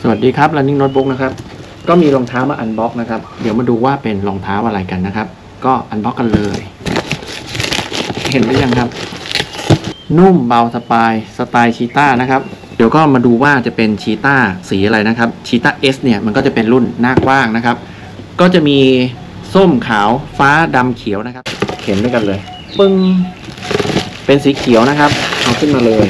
วัสดีครับ Running Notebook นะครับก็มีรองเท้ามาอันบ็อกนะครับเดี๋ยวมาดูว่าเป็นรองเท้าอะไรกันนะครับก็อันบ็อกกันเลยเห็นหรือยังครับนุ่มเบาสไตล์ชีต้านะครับเดี๋ยวก็มาดูว่าจะเป็นชีต้าสีอะไรนะครับชีต้า S เนี่ยมันก็จะเป็นรุ่นหน้ากว้างนะครับก็จะมีส้มขาวฟ้าดำเขียวนะครับเข็นด้วยกันเลยปึ้งเป็นสีเขียวนะครับเอาขึ้นมาเลย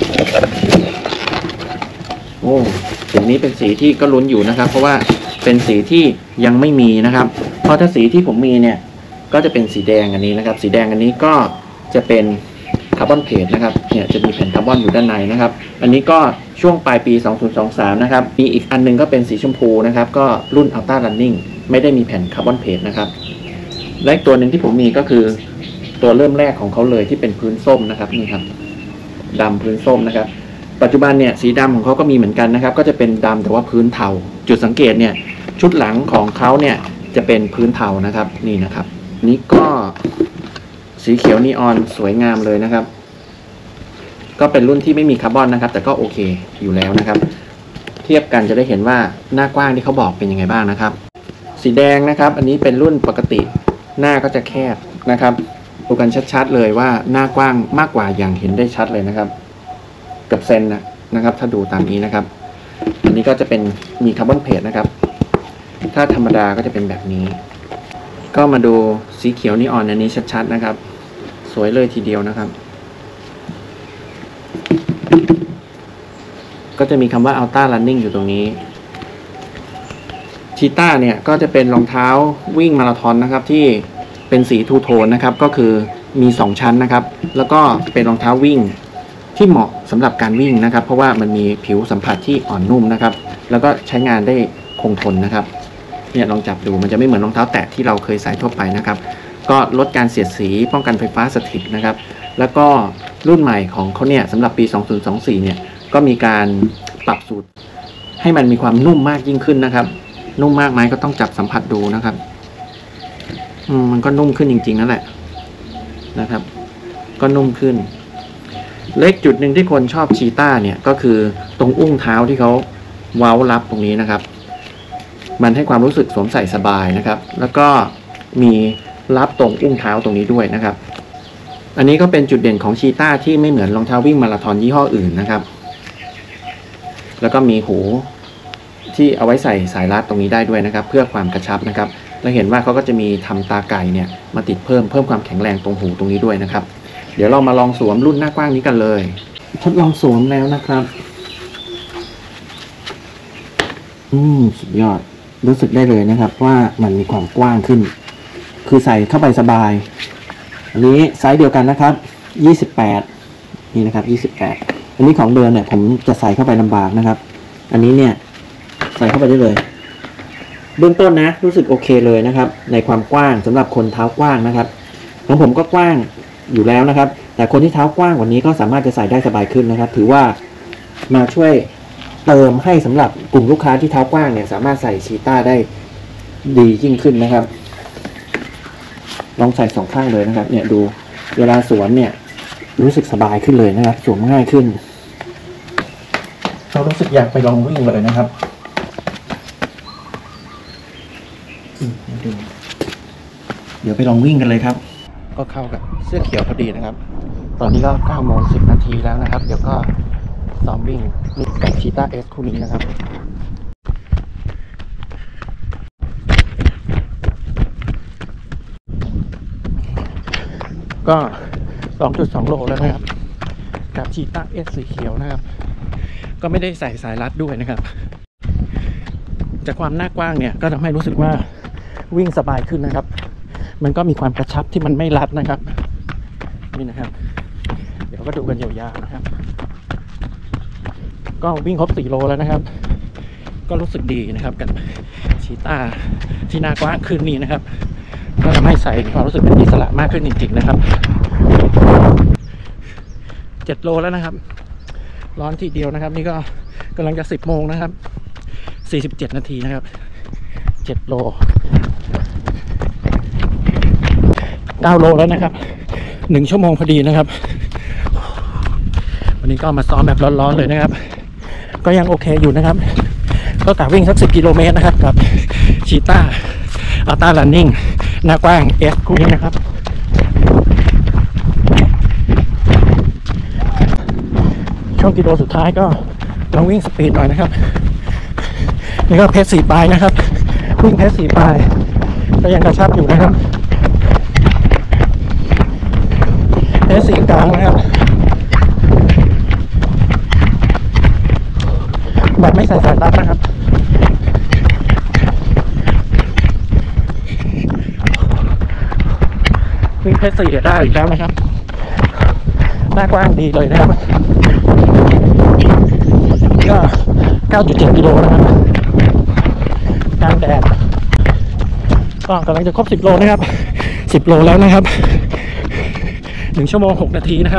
โอ้สีนี้เป็นสีที่ก็ลุ้นอยู่นะครับเพราะว่าเป็นสีที่ยังไม่มีนะครับเพราะถ้าสีที่ผมมีเนี่ยก็จะเป็นสีแดงอันนี้นะครับสีแดงอันนี้ก็จะเป็นคาร์บอนเพจนะครับเนี่ยจะมีแผ่นคาร์บอนอยู่ด้านในนะครับอันนี้ก็ช่วงปลายปี2023นะครับมีอีกอันนึงก็เป็นสีชมพูนะครับก็รุ่น Ultra Running ไม่ได้มีแผ่นคาร์บอนเพจนะครับและอีกตัวหนึ่งที่ผมมีก็คือตัวเริ่มแรกของเขาเลยที่เป็นพื้นส้มนะครับนี่ครับดำพื้นส้มนะครับปัจจุบันเนี่ยสีดำของเขาก็มีเหมือนกันนะครับก็จะเป็นดำแต่ว่าพื้นเทาจุดสังเกตเนี่ยชุดหลังของเขาเนี่ยจะเป็นพื้นเทานะครับนี่นะครับนี่ก็สีเขียวนีออนสวยงามเลยนะครับก็เป็นรุ่นที่ไม่มีคาร์บอนนะครับแต่ก็โอเคอยู่แล้วนะครับเทียบกันจะได้เห็นว่าหน้ากว้างที่เขาบอกเป็นยังไงบ้างนะครับสีแดงนะครับอันนี้เป็นรุ่นปกติหน้าก็จะแคบนะครับดูกันชัดๆเลยว่าหน้ากว้างมากกว่าอย่างเห็นได้ชัดเลยนะครับกับเซนนะครับถ้าดูตามนี้นะครับอันนี้ก็จะเป็นมีคาร์บอนเพจนะครับถ้าธรรมดาก็จะเป็นแบบนี้ก็มาดูสีเขียวนีออนอันนี้ชัดๆนะครับสวยเลยทีเดียวนะครับก็จะมีคำว่า Ultra Running อยู่ตรงนี้ชีต้าเนี่ยก็จะเป็นรองเท้าวิ่งมาราธอนนะครับที่เป็นสีทูโทนนะครับก็คือมี2ชั้นนะครับแล้วก็เป็นรองเท้าวิ่งที่เหมาะสำหรับการวิ่งนะครับเพราะว่ามันมีผิวสัมผัสที่อ่อนนุ่มนะครับแล้วก็ใช้งานได้คงทนนะครับเนี่ยลองจับดูมันจะไม่เหมือนรองเท้าแตะที่เราเคยใส่ทั่วไปนะครับก็ลดการเสียดสีป้องกันไฟฟ้าสถิตนะครับแล้วก็รุ่นใหม่ของเขาเนี่ยสำหรับปี2024เนี่ยก็มีการปรับสูตรให้มันมีความนุ่มมากยิ่งขึ้นนะครับนุ่มมากไหมก็ต้องจับสัมผัสดูนะครับมันก็นุ่มขึ้นจริงๆนั่นแหละนะครับก็นุ่มขึ้นเล็กจุดหนึ่งที่คนชอบชีต้าเนี่ยก็คือตรงอุ้งเท้าที่เขาเว้ารับตรงนี้นะครับมันให้ความรู้สึกสวมใส่สบายนะครับแล้วก็มีรับตรงอุ้งเท้าตรงนี้ด้วยนะครับอันนี้ก็เป็นจุดเด่นของชีต้าที่ไม่เหมือนรองเท้าวิ่งมาราธอนยี่ห้ออื่นนะครับแล้วก็มีหูที่เอาไว้ใส่สายรัดตรงนี้ได้ด้วยนะครับเพื่อความกระชับนะครับเราเห็นว่าเขาก็จะมีทำตาไก่เนี่ยมาติดเพิ่มความแข็งแรงตรงหูตรงนี้ด้วยนะครับเดี๋ยวเรามาลองสวมรุ่นหน้ากว้างนี้กันเลยทดลองสวมแล้วนะครับสุดยอดรู้สึกได้เลยนะครับว่ามันมีความกว้างขึ้นคือใส่เข้าไปสบายอันนี้ไซส์เดียวกันนะครับ28นี่นะครับ28อันนี้ของเดิมเนี่ยผมจะใส่เข้าไปลำบากนะครับอันนี้เนี่ยใส่เข้าไปได้เลยเบื้องต้นนะรู้สึกโอเคเลยนะครับในความกว้างสำหรับคนเท้ากว้างนะครับของผมก็กว้างอยู่แล้วนะครับแต่คนที่เท้ากว้างกว่านี้ก็สามารถจะใส่ได้สบายขึ้นนะครับถือว่ามาช่วยเติมให้สำหรับกลุ่มลูกค้าที่เท้ากว้างเนี่ยสามารถใส่ชีต้าได้ดียิ่งขึ้นนะครับลองใส่2ข้างเลยนะครับเนี่ยดูเวลาสวมเนี่ยรู้สึกสบายขึ้นเลยนะครับสวมง่ายขึ้นเรารู้สึกอยากไปลองวิ่งเลยนะครับเดี๋ยวไปลองวิ่งกันเลยครับก็เข้ากับเสื้อเขียวพอดีนะครับตอนนี้ก็9:10 นาทีแล้วนะครับเดี๋ยวก็ซ้อมวิ่งกับชีต้า S คู่นี้นะครับก็ 2.2 โลแล้วนะครับกับชีต้า S สีเขียวนะครับก็ไม่ได้ใส่สายรัดด้วยนะครับจากความหน้ากว้างเนี่ยก็ทำให้รู้สึกว่าวิ่งสบายขึ้นนะครับมันก็มีความกระชับที่มันไม่รัดนะครับนี่นะครับเดี๋ยวก็ดูกันยาวๆนะครับก็วิ่งครบ4 โลแล้วนะครับก็รู้สึกดีนะครับกับชีต้าที่หน้ากว้างขึ้นนี่นะครับก็ทำให้ใส่ความรู้สึกเป็นอิสระมากขึ้นจริงๆนะครับ7 โลแล้วนะครับร้อนทีเดียวนะครับนี่ก็กำลังจะ10 โมงนะครับ47 นาทีนะครับ7 โล9 โลแล้วนะครับ1 ชั่วโมงพอดีนะครับวันนี้ก็มาซ้อมแบบร้อนๆเลยนะครับก็ยังโอเคอยู่นะครับก็กะวิ่งสัก10 กิโลเมตรนะครับกับชีต้าอัลต้ารันนิ่งหน้ากว้าง S คู่นี้นะครับช่วงกิโลสุดท้ายก็ลองวิ่งสปีดหน่อยนะครับนี่ก็เพจ4 ปลายนะครับวิ่งเพจ4 ปลายก็ยังกระชับอยู่นะครับเพจ4 กลางนะครับแบบไม่ใส่สายรัดนะครับวิ่งเพจ4ได้อีกแล้วนะครับหน้ากว้างดีเลยนะครับก็ 9.7 กิโลนะครับกลางแดดก็กำลังจะครบ10 โลนะครับ10 โลแล้วนะครับ1 ชั่วโมง 6 นาทีนะครับ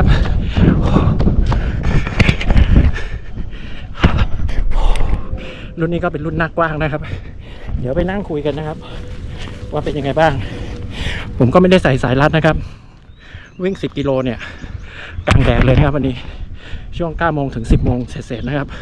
รุ่นนี้ก็เป็นรุ่นหน้ากว้างนะครับเดี๋ยวไปนั่งคุยกันนะครับว่าเป็นยังไงบ้างผมก็ไม่ได้ใส่สายรัดนะครับวิ่ง10 กิโลเนี่ยกลางแดดเลยนะครับวันนี้ช่วง 9 โมงถึง 10 โมงเสร็จๆนะครับ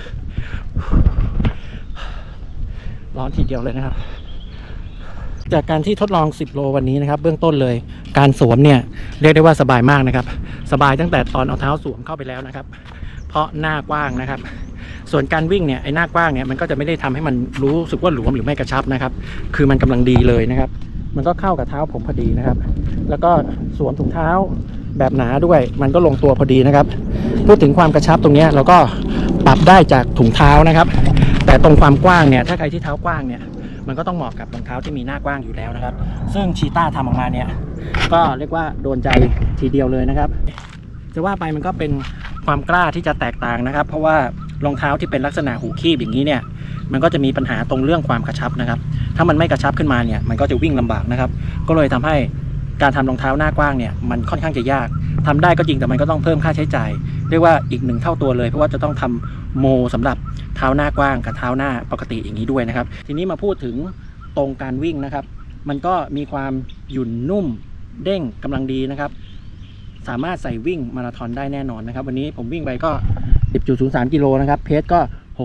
ร้อนทีเดียวเลยนะครับจากการที่ทดลอง10 โลวันนี้นะครับเบื้องต้นเลยการสวมเนี่ยเรียกได้ว่าสบายมากนะครับสบายตั้งแต่ตอนเอาเท้าสวมเข้าไปแล้วนะครับเพราะหน้ากว้างนะครับส่วนการวิ่งเนี่ยไอ้หน้ากว้างเนี่ยมันก็จะไม่ได้ทำให้มันรู้สึกว่าหลวมหรือไม่กระชับนะครับคือมันกำลังดีเลยนะครับมันก็เข้ากับเท้าผมพอดีนะครับแล้วก็สวมถุงเท้าแบบหนาด้วยมันก็ลงตัวพอดีนะครับพูดถึงความกระชับตรงนี้เราก็ปรับได้จากถุงเท้านะครับแต่ตรงความกว้างเนี่ยถ้าใครที่เท้ากว้างเนี่ยมันก็ต้องเหมาะกับรองเท้าที่มีหน้ากว้างอยู่แล้วนะครับซึ่งชีต้าทำออกมาเนี่ยก็เรียกว่าโดนใจทีเดียวเลยนะครับจะว่าไปมันก็เป็นความกล้าที่จะแตกต่างนะครับเพราะว่ารองเท้าที่เป็นลักษณะหูคีบอย่างนี้เนี่ยมันก็จะมีปัญหาตรงเรื่องความกระชับนะครับถ้ามันไม่กระชับขึ้นมาเนี่ยมันก็จะวิ่งลำบากนะครับก็เลยทำให้การทำรองเท้าหน้ากว้างเนี่ยมันค่อนข้างจะยากทำได้ก็จริงแต่มันก็ต้องเพิ่มค่าใช้จ่ายเรียกว่าอีก1 เท่าตัวเลยเพราะว่าจะต้องทำโมสำหรับเท้าหน้ากว้างกับเท้าหน้าปกติอย่างนี้ด้วยนะครับทีนี้มาพูดถึงตรงการวิ่งนะครับมันก็มีความหยุ่นนุ่มเด้งกำลังดีนะครับสามารถใส่วิ่งมาราธอนได้แน่นอนนะครับวันนี้ผมวิ่งไปก็ 10.03 กิโลนะครับเพจก็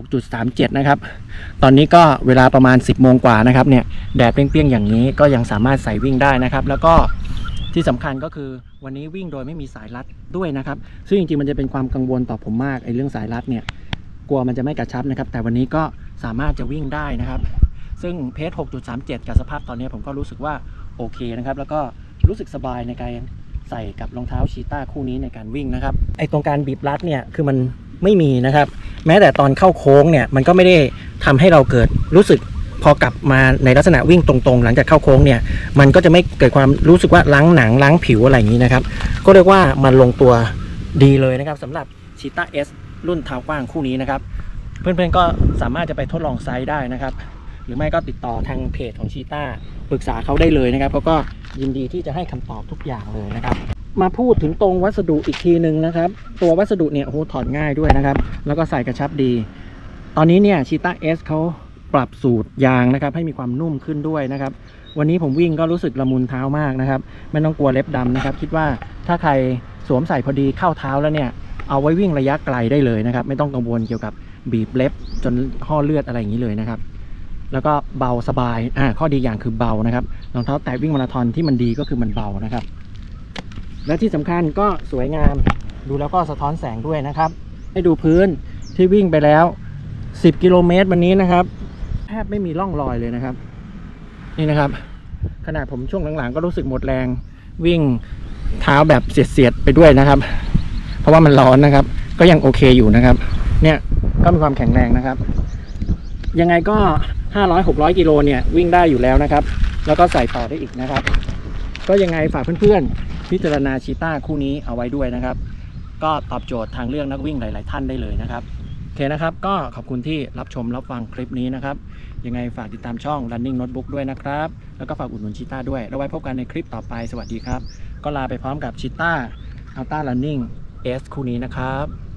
6.37 นะครับตอนนี้ก็เวลาประมาณ 10 โมงกว่านะครับเนี่ยแดดเปรี้ยงๆอย่างนี้ก็ยังสามารถใส่วิ่งได้นะครับแล้วก็ที่สำคัญก็คือวันนี้วิ่งโดยไม่มีสายรัดด้วยนะครับซึ่งจริงๆมันจะเป็นความกังวลต่อผมมากไอ้เรื่องสายรัดเนี่ยกลัวมันจะไม่กระชับนะครับแต่วันนี้ก็สามารถจะวิ่งได้นะครับซึ่งเพจ 6.37 กับสภาพตอนนี้ผมก็รู้สึกว่าโอเคนะครับแล้วก็รู้สึกสบายในการใส่กับรองเท้าชีต้าคู่นี้ในการวิ่งนะครับไอ้ตรงการบีบรัดเนี่ยคือมันไม่มีนะครับแม้แต่ตอนเข้าโค้งเนี่ยมันก็ไม่ได้ทำให้เราเกิดรู้สึกพอกลับมาในลักษณะวิ่งตรงๆหลังจากเข้าโค้งเนี่ยมันก็จะไม่เกิดความรู้สึกว่าล้างหนังล้างผิวอะไรอย่างนี้นะครับก็เรียกว่ามันลงตัวดีเลยนะครับสำหรับชีต้า S รุ่นเท้ากว้างคู่นี้นะครับเพื่อนๆก็สามารถจะไปทดลองไซส์ได้นะครับหรือไม่ก็ติดต่อทางเพจของชีต้าปรึกษาเขาได้เลยนะครับเขาก็ยินดีที่จะให้คำตอบทุกอย่างเลยนะครับมาพูดถึงตรงวัสดุอีกทีหนึ่งนะครับตัววัสดุเนี่ยโอ้โหถอดง่ายด้วยนะครับแล้วก็ใส่กระชับดีตอนนี้เนี่ยชีต้า S เขาปรับสูตรยางนะครับให้มีความนุ่มขึ้นด้วยนะครับวันนี้ผมวิ่งก็รู้สึกละมุนเท้ามากนะครับไม่ต้องกลัวเล็บดำนะครับคิดว่าถ้าใครสวมใส่พอดีเข้าเท้าแล้วเนี่ยเอาไว้วิ่งระยะไกลได้เลยนะครับไม่ต้องกังวลเกี่ยวกับบีบเล็บจนห่อเลือดอะไรอย่างนี้เลยนะครับแล้วก็เบาสบายข้อดีอย่างคือเบานะครับรองเท้าแตะวิ่งมาราธอนที่มันดีก็คือมันเบานะครับและที่สำคัญก็สวยงามดูแล้วก็สะท้อนแสงด้วยนะครับให้ดูพื้นที่วิ่งไปแล้ว10 กิโลเมตรวันนี้นะครับแทบไม่มีร่องรอยเลยนะครับนี่นะครับขนาดผมช่วงหลังๆก็รู้สึกหมดแรงวิ่งเท้าแบบเสียดๆไปด้วยนะครับเพราะว่ามันร้อนนะครับก็ยังโอเคอยู่นะครับเนี่ยก็มีความแข็งแรงนะครับยังไงก็500-600 กิโลเนี่ยวิ่งได้อยู่แล้วนะครับแล้วก็ใส่ต่อได้อีกนะครับก็ยังไงฝากเพื่อนๆพิจารณาชีต้าคู่นี้เอาไว้ด้วยนะครับก็ตอบโจทย์ทางเลือกนักวิ่งหลายๆท่านได้เลยนะครับโอเคนะครับก็ขอบคุณที่รับชมรับฟังคลิปนี้นะครับยังไงฝากติดตามช่อง Running Notebook ด้วยนะครับแล้วก็ฝากอุดหนุนชีต้าด้วยแล้วไว้พบกันในคลิปต่อไปสวัสดีครับก็ลาไปพร้อมกับชีต้า Ultra Running S คู่นี้นะครับ